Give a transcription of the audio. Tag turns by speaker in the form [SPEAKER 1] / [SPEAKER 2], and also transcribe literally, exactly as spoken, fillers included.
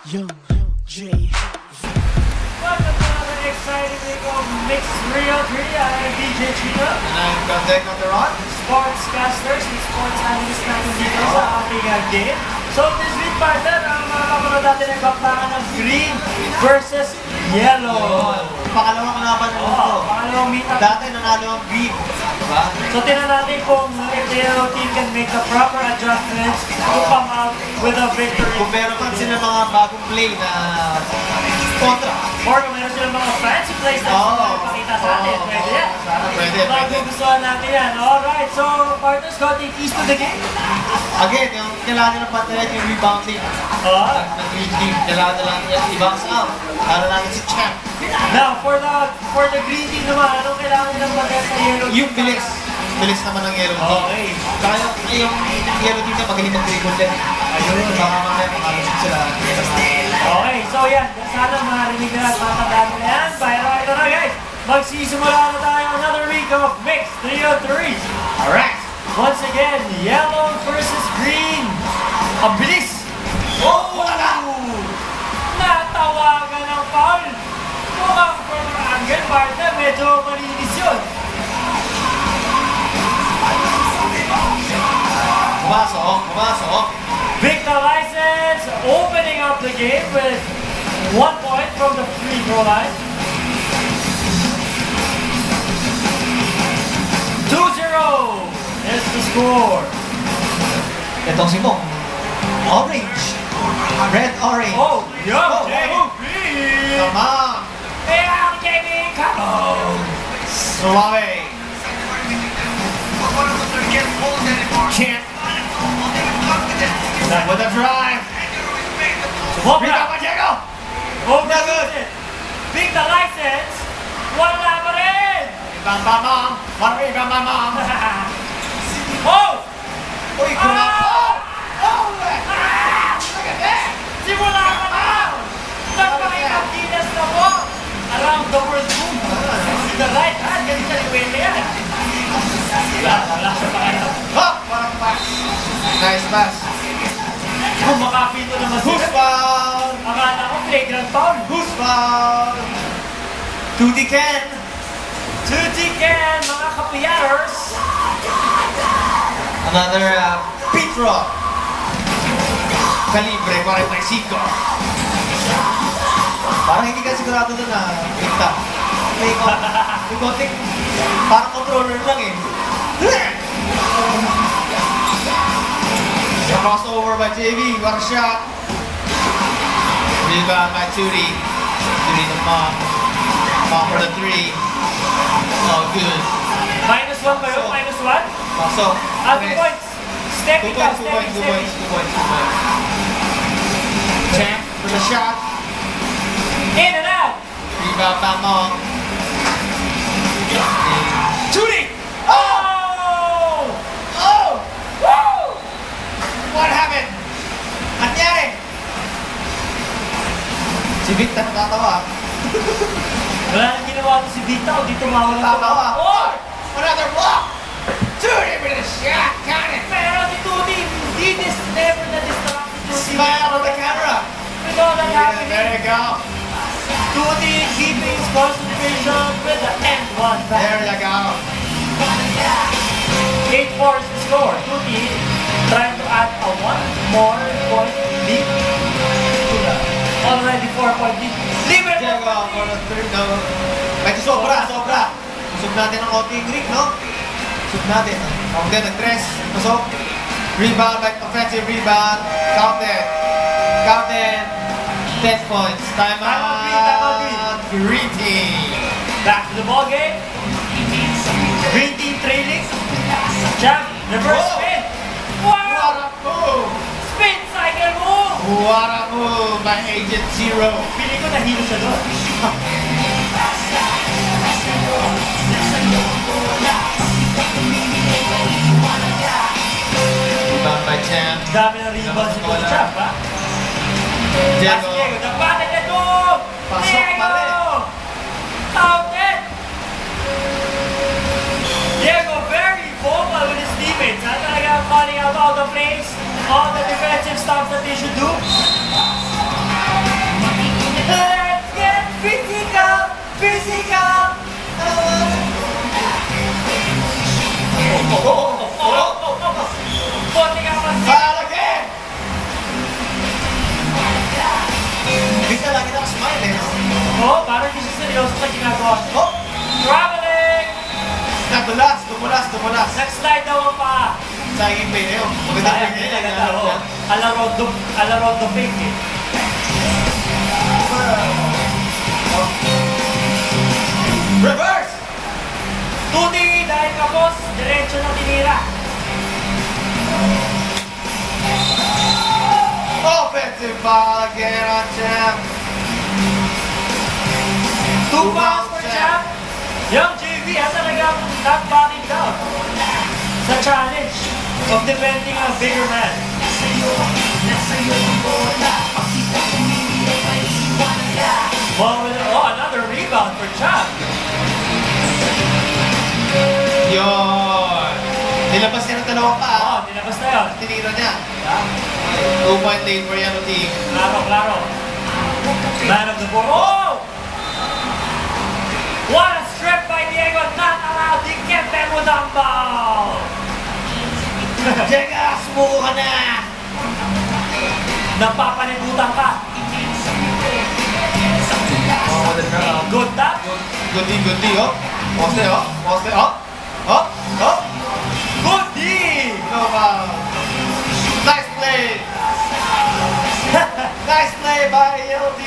[SPEAKER 1] Young, young J.
[SPEAKER 2] Welcome to another exciting week of MYX Real three. I am D J Chino.
[SPEAKER 3] And I'm Gandek on the Rock.
[SPEAKER 2] Sportscasters, with sports analyst natin dito sa ating uh, game. So this week, partner, ang makapanood natin ay bakbakan ng green versus yellow.
[SPEAKER 3] Pangalawang laban na
[SPEAKER 2] Oo,
[SPEAKER 3] ito.
[SPEAKER 2] pangalawang meet-up.
[SPEAKER 3] Dati nanalo ang green. Diba?
[SPEAKER 2] So tingnan natin kung if the yellow team can make the proper adjustments to come out with a victory.
[SPEAKER 3] Kung meron man sila mga bagong play na kontra.
[SPEAKER 2] Or kung meron silang mga fancy plays na
[SPEAKER 3] Oo.
[SPEAKER 2] oh, ipakita sa atin.
[SPEAKER 3] Oo.
[SPEAKER 2] Pwede yan.
[SPEAKER 3] Sana pwede, pwede.
[SPEAKER 2] Magugustuhan natin yan. Alright, so partners, got the keys to the game.
[SPEAKER 3] Again, yung kailangan nila pantayan yung rebounding.
[SPEAKER 2] Oh.
[SPEAKER 3] Ng green team. Kailangan nila i-bounce out. Lalo natin si Champ.
[SPEAKER 2] Now, for the for the green team naman, anong kailangan nilang magaya sa yellow team?
[SPEAKER 3] Yung bilis. Bilis naman ng yellow team.
[SPEAKER 2] Okay.
[SPEAKER 3] Kaya yung, yung yellow team na magaling mag-dribble din.
[SPEAKER 2] Ayun.
[SPEAKER 3] Baka mamaya makalusot sila.
[SPEAKER 2] Okay, so yan. Sana marinig na at matandaan na yan. Pero ito na guys, magsisimula na tayo another week of MYX three oh three.
[SPEAKER 3] Alright.
[SPEAKER 2] Once again, yellow versus green. Ang bilis!
[SPEAKER 3] Oh! Wala na!
[SPEAKER 2] Natawagan ng foul. Mukhang from angle, partner, medyo malinis yun.
[SPEAKER 3] Pumasok, pumasok.
[SPEAKER 2] Victor License opening up the game with one point from the free throw line. two zero is the score.
[SPEAKER 3] Itong si Mo. Orange. Red, orange.
[SPEAKER 2] Oh, young
[SPEAKER 3] Oh,
[SPEAKER 2] J
[SPEAKER 3] oh.
[SPEAKER 2] B.
[SPEAKER 3] Come on.
[SPEAKER 2] Young J B, come on.
[SPEAKER 3] Suave. Champ. With a drive.
[SPEAKER 2] Sumobra.
[SPEAKER 3] Rebound by Diego.
[SPEAKER 2] Oh,
[SPEAKER 3] Not good.
[SPEAKER 2] Victor License. Wala pa rin.
[SPEAKER 3] Rebound by Mom. One rebound by Mom.
[SPEAKER 2] Oh!
[SPEAKER 3] Uy, kurang. Oh! Oh! Look at that.
[SPEAKER 2] Simula ka na! Nagpakitakinas na po! Around the world boom! With the right hand, ganito ni Wende yan. Wala, wala siya pa kaya.
[SPEAKER 3] Oh! Parang pass. Nice pass.
[SPEAKER 2] Kung makapito naman
[SPEAKER 3] Who's
[SPEAKER 2] sila.
[SPEAKER 3] foul?
[SPEAKER 2] Akala ko playground foul.
[SPEAKER 3] Who's foul? Tuti Ken.
[SPEAKER 2] Tuti Ken, mga kapiyaters.
[SPEAKER 3] Another uh, Petro. Calibre forty-five. Parang hindi ka sigurado na na pinta. May may konting parang controller lang eh. The crossover by J V. What a shot. Rebound by Tuti. Tuti the mom. Mom for the three. Oh, good.
[SPEAKER 2] Minus one ba yun? Minus one?
[SPEAKER 3] Also,
[SPEAKER 2] Ah, two points.
[SPEAKER 3] Two
[SPEAKER 2] Stepping ka,
[SPEAKER 3] points, two
[SPEAKER 2] stepping,
[SPEAKER 3] points, two
[SPEAKER 2] stepping.
[SPEAKER 3] points, two points, two points. Champ for the shot.
[SPEAKER 2] In and out.
[SPEAKER 3] Rebound by Mom.
[SPEAKER 2] Tuti!
[SPEAKER 3] Oh!
[SPEAKER 2] Oh!
[SPEAKER 3] Oh!
[SPEAKER 2] Woo!
[SPEAKER 3] What happened? Anyari? Si Victor natatawa.
[SPEAKER 2] Wala nang ginawa ko si Vita o dito mawala
[SPEAKER 3] Natatawa.
[SPEAKER 2] Oh!
[SPEAKER 3] Another block! Tuti with a shot! Count it!
[SPEAKER 2] Pero si Tuti, he is never na-distract si Tuti.
[SPEAKER 3] Smile on the camera!
[SPEAKER 2] With all that
[SPEAKER 3] Yeah,
[SPEAKER 2] happening.
[SPEAKER 3] there you go.
[SPEAKER 2] Tuti keeping his concentration with the end one
[SPEAKER 3] There
[SPEAKER 2] back.
[SPEAKER 3] you go.
[SPEAKER 2] eight four is the score. Tuti trying to add a one more point lead to the already four point lead. Leave it
[SPEAKER 3] Diego for the third, no. Medyo sobra, sobra. Usog natin ang konting ring, no? Usog natin. Fountain, nag-dress. Usog. Rebound, like offensive rebound. Counted. Counted. ten points. Time
[SPEAKER 2] Time out, green, time out, green.
[SPEAKER 3] out. Green team.
[SPEAKER 2] Back to the ball game. Green team trailing. Champ, reverse
[SPEAKER 3] Whoa.
[SPEAKER 2] spin.
[SPEAKER 3] What
[SPEAKER 2] Wow!
[SPEAKER 3] a move!
[SPEAKER 2] Spin cycle move!
[SPEAKER 3] What a move by Agent Zero.
[SPEAKER 2] Pili ko nahilo siya doon.
[SPEAKER 3] Rebound by Champ.
[SPEAKER 2] Dami ng rebounds si Coach Champ, ha?
[SPEAKER 3] Diego.
[SPEAKER 2] Diego, napatid na ito!
[SPEAKER 3] Pasok
[SPEAKER 2] Diego!
[SPEAKER 3] pa rin.
[SPEAKER 2] Counted! Diego very vocal with his teammates. Ha? Talaga calling out all the plays, all the defensive stuff that they should do. seryoso sa ginagawa.
[SPEAKER 3] Oh!
[SPEAKER 2] Traveling!
[SPEAKER 3] Nadulas, dumulas, dumulas.
[SPEAKER 2] Nag-slide daw ang paa.
[SPEAKER 3] Sayang play na yun. Maganda
[SPEAKER 2] Sayang,
[SPEAKER 3] play na
[SPEAKER 2] hindi
[SPEAKER 3] yun.
[SPEAKER 2] na ganda, oh. Ala Rondo, ala Rondo fake eh.
[SPEAKER 3] Reverse!
[SPEAKER 2] two D dahil kapos, diretso na tinira.
[SPEAKER 3] Offensive foul again on champ.
[SPEAKER 2] Two pounds for champ. Young J V has talagang not backing down sa challenge of defending a bigger man. Oh, another rebound for champ.
[SPEAKER 3] Yun. Nilabas niya ng dalawang pa.
[SPEAKER 2] Oh, nilabas na yun.
[SPEAKER 3] Tinira niya. Two point lead for Yellow Team.
[SPEAKER 2] Klaro, klaro. Man of the board. Oh! What a strip by Diego. Not allowed. He kept them with the ball.
[SPEAKER 3] Jega, sumuko ka na!
[SPEAKER 2] Napapanibutan ka.
[SPEAKER 3] Oh,
[SPEAKER 2] Good tap.
[SPEAKER 3] good D, good D, oh. Poste, oh. Poste, oh. Oh, oh.
[SPEAKER 2] Good D.
[SPEAKER 3] No foul. Nice play. Nice play by Yellow Team.